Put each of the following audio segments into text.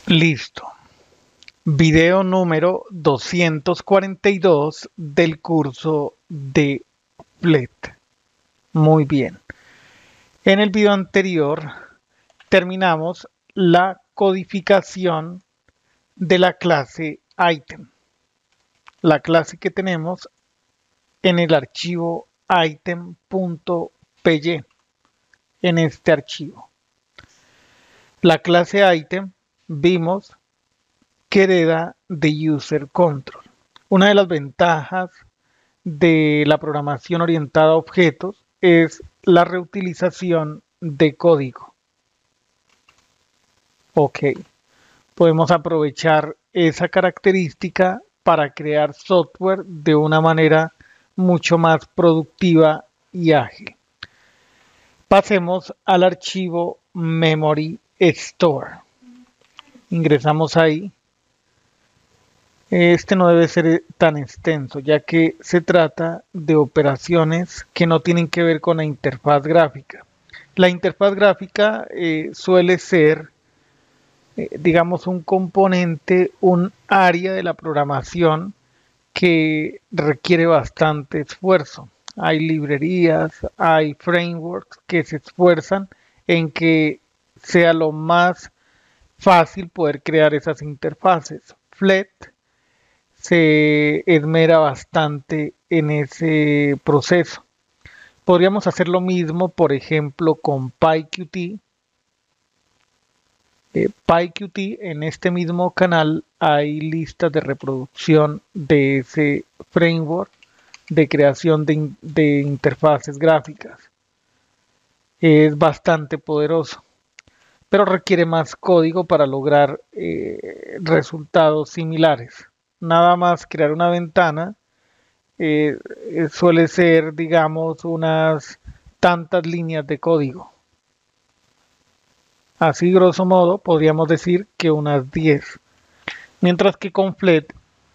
Listo. Video número 242 del curso de FLET. Muy bien. En el video anterior terminamos la codificación de la clase item. La clase que tenemos en el archivo item.py. En este archivo. La clase item vimos que hereda de user control. Una de las ventajas de la programación orientada a objetos es la reutilización de código. Ok, podemos aprovechar esa característica para crear software de una manera mucho más productiva y ágil. Pasemos al archivo Memory Store. Ingresamos ahí. Este no debe ser tan extenso, ya que se trata de operaciones que no tienen que ver con la interfaz gráfica. La interfaz gráfica suele ser, digamos, un componente, un área de la programación que requiere bastante esfuerzo. Hay librerías, hay frameworks que se esfuerzan en que sea lo más fácil poder crear esas interfaces. FLET se esmera bastante en ese proceso. Podríamos hacer lo mismo, por ejemplo, con PyQt. PyQt, en este mismo canal hay listas de reproducción de ese framework de creación de interfaces gráficas. Es bastante poderoso, pero requiere más código para lograr resultados similares. Nada más crear una ventana suele ser, digamos, unas tantas líneas de código. Así, grosso modo, podríamos decir que unas 10. Mientras que con FLET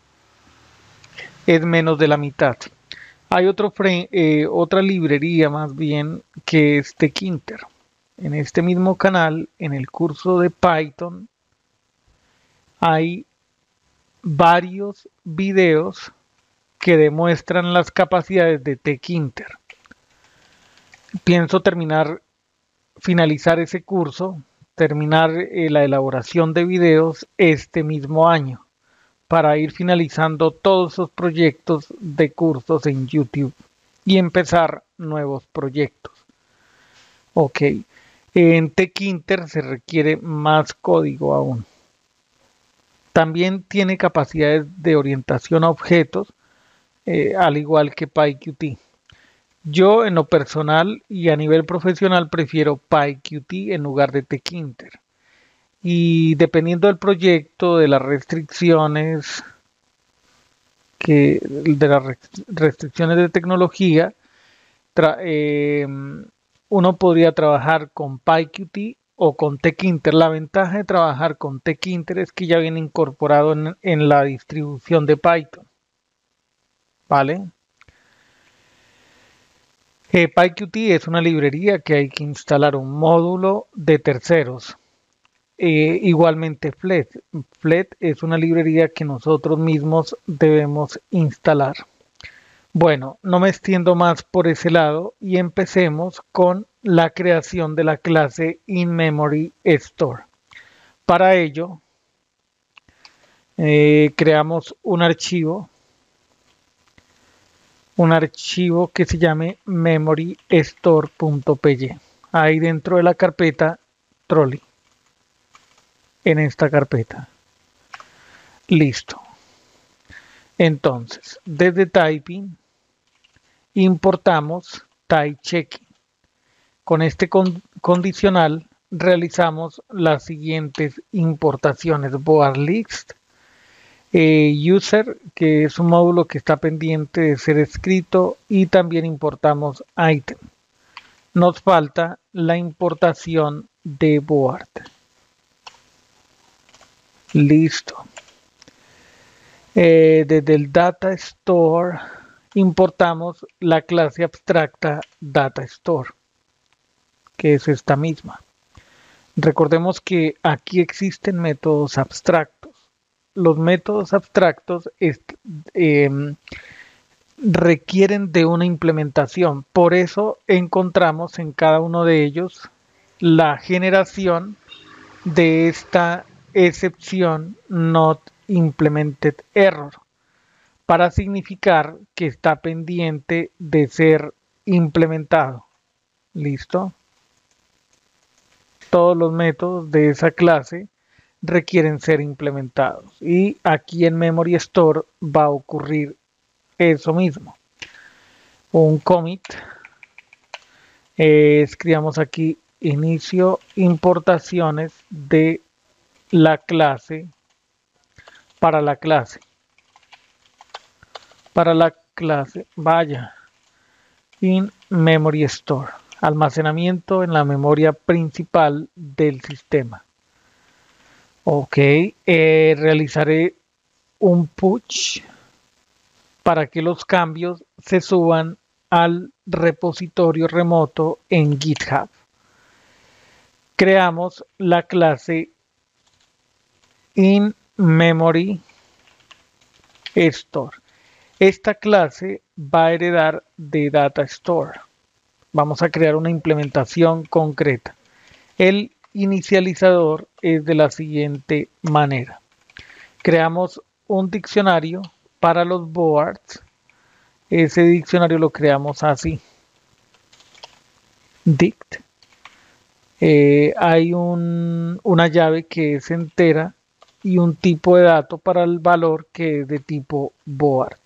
es menos de la mitad. Hay otra librería más bien que es Tkinter. En este mismo canal, en el curso de Python, hay varios videos que demuestran las capacidades de Tkinter. Pienso finalizar ese curso, terminar la elaboración de videos este mismo año para ir finalizando todos esos proyectos de cursos en YouTube y empezar nuevos proyectos. Ok, en Tkinter se requiere más código aún. También tiene capacidades de orientación a objetos, al igual que PyQt. Yo en lo personal y a nivel profesional prefiero PyQt en lugar de Tkinter. Y dependiendo del proyecto, de las restricciones de tecnología, uno podría trabajar con PyQt o con Tkinter. La ventaja de trabajar con Tkinter es que ya viene incorporado en la distribución de Python. ¿Vale? PyQt es una librería que hay que instalar un módulo de terceros. Igualmente FLET. FLET es una librería que nosotros mismos debemos instalar. Bueno, no me extiendo más por ese lado y empecemos con la creación de la clase InMemoryStore. Para ello, creamos un archivo que se llame memorystore.py. Ahí dentro de la carpeta trolley. En esta carpeta. Listo. Entonces, desde typing importamos typechecking. Con este condicional realizamos las siguientes importaciones: boardlist, user, que es un módulo que está pendiente de ser escrito, y también importamos item. Nos falta la importación de board. Listo. Desde el Data Store importamos la clase abstracta Data Store, que es esta misma. Recordemos que aquí existen métodos abstractos. Los métodos abstractos em, requieren de una implementación. Por eso encontramos en cada uno de ellos la generación de esta excepción not implemented error para significar que está pendiente de ser implementado. ¿Listo? Todos los métodos de esa clase requieren ser implementados y aquí en Memory Store va a ocurrir eso mismo. Un commit, escribamos aquí inicio importaciones de la clase para la clase. Para la clase, vaya, in Memory Store, almacenamiento en la memoria principal del sistema. Ok, realizaré un push para que los cambios se suban al repositorio remoto en GitHub. Creamos la clase InMemory Store. Esta clase va a heredar de Data Store. Vamos a crear una implementación concreta. El inicializador es de la siguiente manera. Creamos un diccionario para los boards. Ese diccionario lo creamos así. Dict. Hay una llave que es entera y un tipo de dato para el valor que es de tipo board.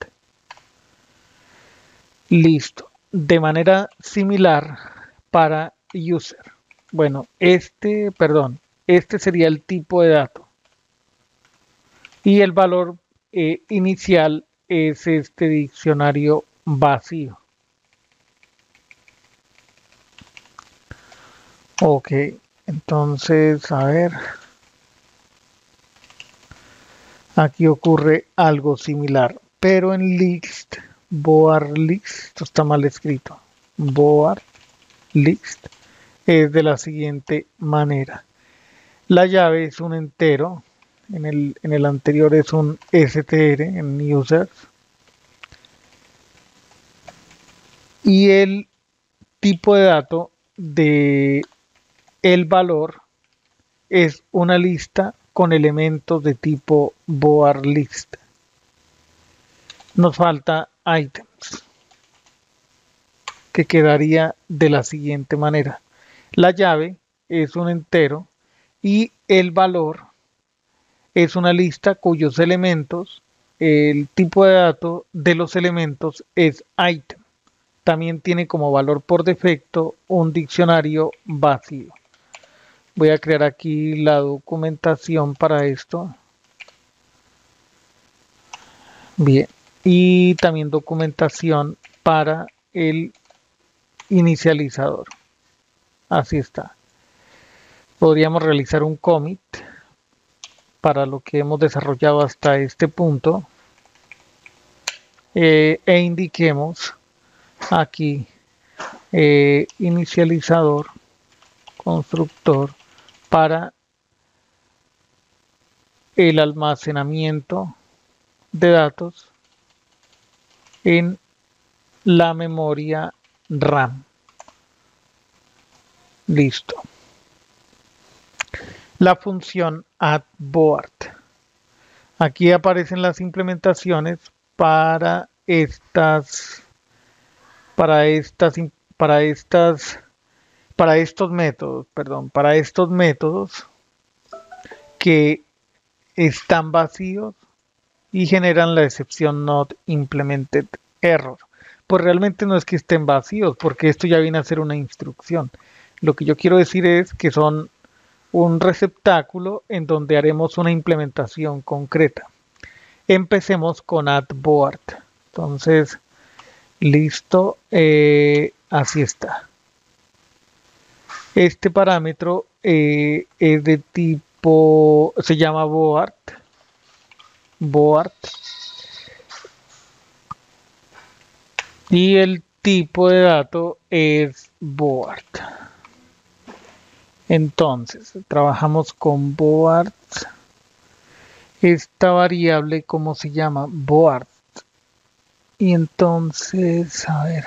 Listo. De manera similar para user. Bueno, este sería el tipo de dato. Y el valor inicial es este diccionario vacío. Ok, entonces, a ver. Aquí ocurre algo similar, pero en list, board list, esto está mal escrito. Board list es de la siguiente manera. La llave es un entero, en el anterior es un str en users. Y el tipo de dato de el valor es una lista con elementos de tipo board list. Nos falta items, que quedaría de la siguiente manera. La llave es un entero y el valor es una lista cuyos elementos, el tipo de dato de los elementos es item. También tiene como valor por defecto un diccionario vacío. Voy a crear aquí la documentación para esto. Bien. Y también documentación para el inicializador. Así está. Podríamos realizar un commit para lo que hemos desarrollado hasta este punto. E indiquemos aquí inicializador constructor para el almacenamiento de datos en la memoria RAM. Listo. La función addBoard. Aquí aparecen las implementaciones para estas, para estas, para estas, para estos métodos, para estos métodos que están vacíos y generan la excepción not implemented error. Pues realmente no es que estén vacíos, porque esto ya viene a ser una instrucción. Lo que yo quiero decir es que son un receptáculo en donde haremos una implementación concreta. Empecemos con addBoard. Entonces, listo, así está. Este parámetro es de tipo, se llama board, y el tipo de dato es board. Entonces, trabajamos con board. Esta variable, ¿cómo se llama? Board. Y entonces, a ver,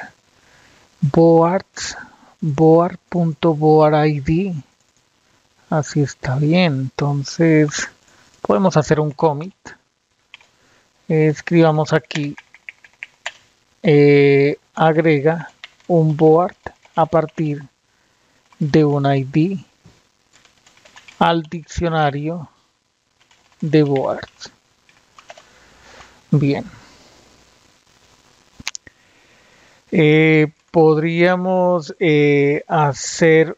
board.boardID. Así está bien. Entonces, podemos hacer un commit. Escribamos aquí, agrega un board a partir de un ID al diccionario de boards. Bien. Podríamos hacer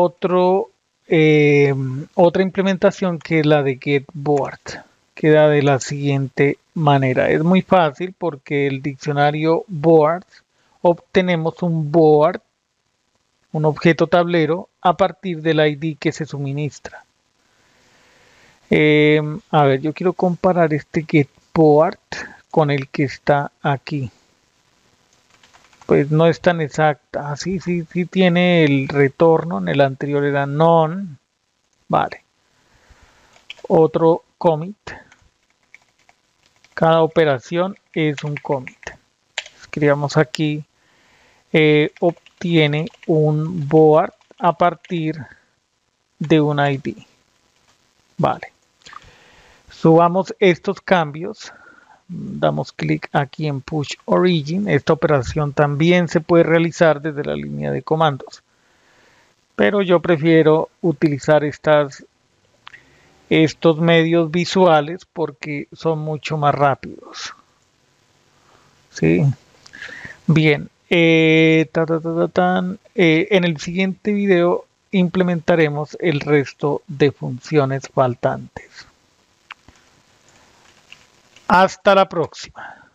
otra implementación que es la de getBoard. Queda de la siguiente manera. Es muy fácil porque el diccionario board obtenemos un board, un objeto tablero, a partir del ID que se suministra. A ver, yo quiero comparar este getBoard con el que está aquí. Pues no es tan exacta. Sí tiene el retorno. En el anterior era none. Vale. Otro commit. Cada operación es un commit. Escribamos aquí. Obtiene un board a partir de un ID. Vale. Subamos estos cambios. Damos clic aquí en Push Origin. Esta operación también se puede realizar desde la línea de comandos, pero yo prefiero utilizar estos medios visuales porque son mucho más rápidos. ¿Sí? Bien. En el siguiente video implementaremos el resto de funciones faltantes. Hasta la próxima.